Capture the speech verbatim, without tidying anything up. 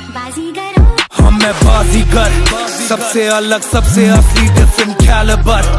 हम मैं बाजीगर, सबसे अलग सबसे असली डिफरेंट कैलिबर।